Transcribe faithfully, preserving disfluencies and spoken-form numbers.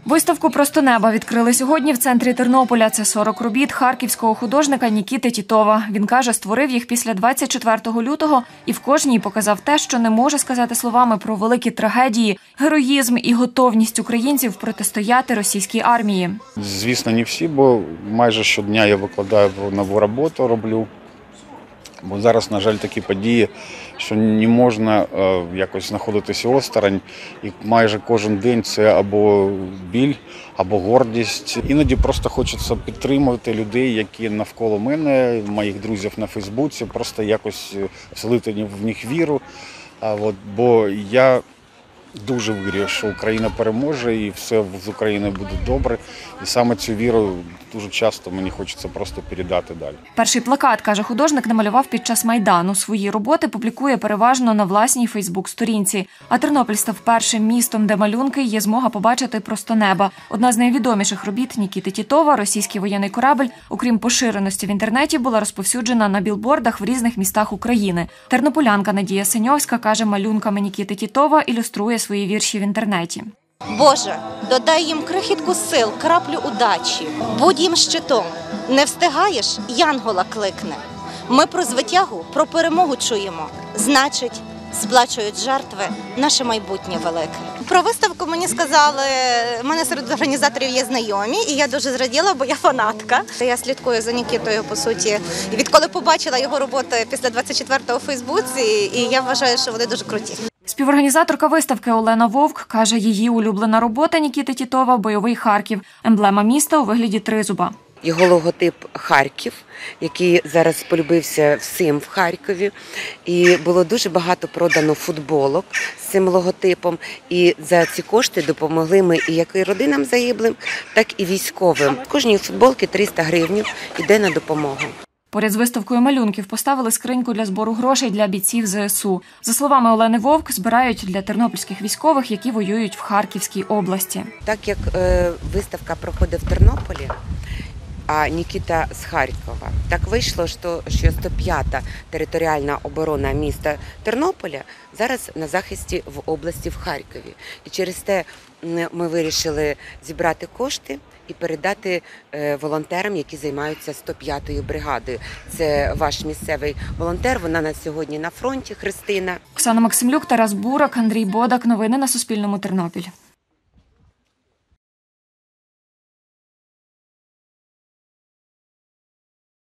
Виставку «Просто неба» відкрили сьогодні в центрі Тернополя. Це сорок робіт харківського художника Нікіти Тітова. Він каже, створив їх після двадцять четвертого лютого і в кожній показав те, що не може сказати словами про великі трагедії, героїзм і готовність українців протистояти російській армії. Звісно, не всі, бо майже щодня я викладаю нову роботу, роблю. Бо зараз, на жаль, такі події, що не можна е, якось знаходитися осторонь. І майже кожен день це або біль, або гордість. Іноді просто хочеться підтримувати людей, які навколо мене, моїх друзів на Фейсбуці, просто якось вселити в них віру. А, от, бо я дуже вірю, що Україна переможе і все з Україною буде добре. І саме цю віру дуже часто мені хочеться просто передати далі. Перший плакат, каже художник, намалював під час Майдану. Свої роботи публікує переважно на власній Фейсбук-сторінці. А Тернопіль став першим містом, де малюнки є змога побачити «Просто неба». Одна з найвідоміших робіт Нікіти Тітова, російський воєнний корабль, окрім поширеності в інтернеті, була розповсюджена на білбордах в різних містах України. Тернополянка Надія Синьовська каже, малюнками Нікіти Тітова ілюструє свої вірші в інтернеті. Боже, додай їм крихітку сил, краплю удачі, будь їм щитом. Не встигаєш – янгола кликне. Ми про звитягу, про перемогу чуємо. Значить, сплачують жертви наше майбутнє велике. Про виставку мені сказали, в мене серед організаторів є знайомі, і я дуже зраділа, бо я фанатка. Я слідкую за Нікітою, по суті, і відколи побачила його роботи після двадцять четвертого у Фейсбуці, і я вважаю, що вони дуже круті. Співорганізаторка виставки Олена Вовк каже, її улюблена робота Нікіти Тітова – бойовий Харків. Емблема міста у вигляді тризуба. Його логотип Харків, який зараз полюбився всім в Харкові. І було дуже багато продано футболок з цим логотипом. І за ці кошти допомогли ми і як і родинам загиблим, так і військовим. Кожній футболки триста гривень йде на допомогу. Поряд з виставкою малюнків поставили скриньку для збору грошей для бійців зе ес у. За словами Олени Вовк, збирають для тернопільських військових, які воюють в Харківській області. Так як е, виставка проходить в Тернополі, а Нікіта з Харкова, так вийшло, що, що сто п'ята територіальна оборона міста Тернополя зараз на захисті в області в Харкові. І через те ми вирішили зібрати кошти і передати волонтерам, які займаються сто п'ятою бригадою. Це ваш місцевий волонтер, вона на сьогодні на фронті, Христина. Оксана Максимлюк, Тарас Бурак, Андрій Бодак. Новини на Суспільному. Тернопіль.